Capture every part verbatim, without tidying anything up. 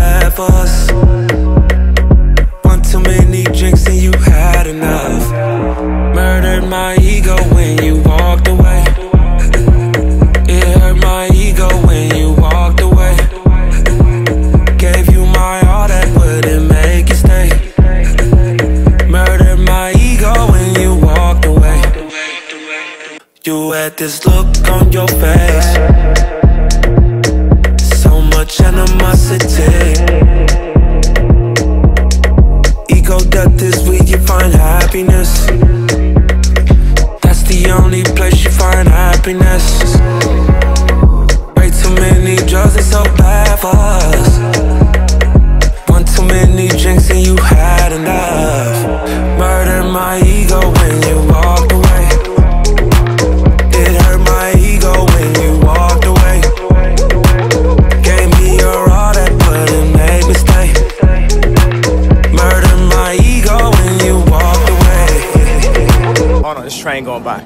bad for us. One too many drinks and you had enough. Murdered my ego when you walked away. It hurt my ego when you walked away. Gave you my all that wouldn't make you stay. Murdered my ego when you walked away. You had this look on your face, so much animosity. Ego death is where you find happiness. That's the only place you find happiness. Way too many drugs, it's so bad for us. One too many drinks and you had enough. Murdered my ego when you walked away. It hurt my ego when you walked away. Gave me your all that wouldn't make me stay. Murdered my ego when you walked away. Hold on, this train going by.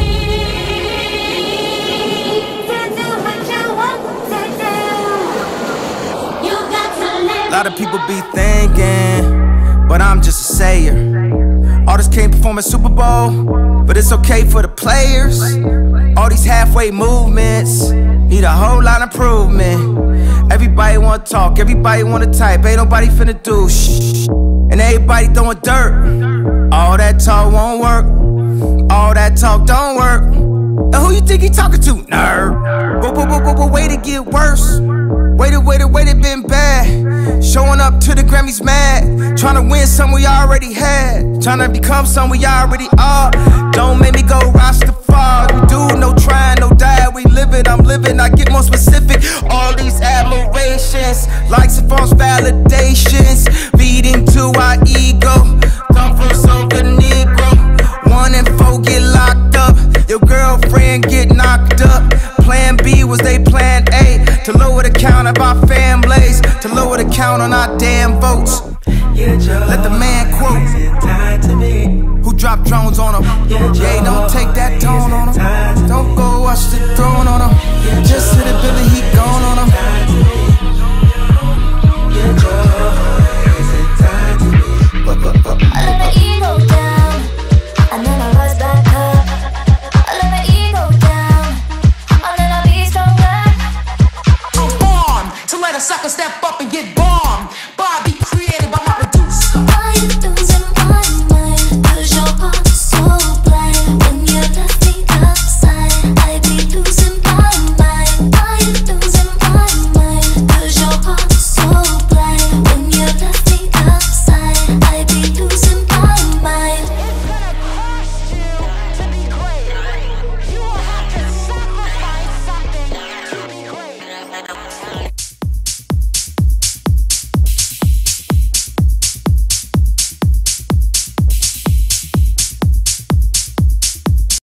A lot of people be thinking, but I'm just a sayer. Artists can't perform at Super Bowl, but it's okay for the players. All these halfway movements need a whole lot of improvement. Everybody wanna talk, everybody wanna type, ain't nobody finna do shh. And everybody throwing dirt. All that talk won't work, all that talk don't work. And who you think he talking to, nerd? But, but, but, but, but wait, it get worse. Waited, waited, waited, been bad. Showing up to the Grammys mad. Trying to win something we already had. Trying to become something we already are. Don't make me go Rastafari. We do no trying, no die. We live it, I'm living, I get more specific. All these admirations, likes and false validations, feeding to our ego. Come from Soca Negro. One and four get locked up. Your girlfriend get knocked up. Plan B was they plan A, to lower the count of our families, to lower the count on our damn votes. Let the man quote, who dropped drones on him. Yeah, don't take that tone on him. Don't go watch the throne on him. Just hit a Billy, he gone on him. I let my ego down, and then I rise back up. I let my ego down, and then I be stronger. I'm born to let a sucker step up and get bombed.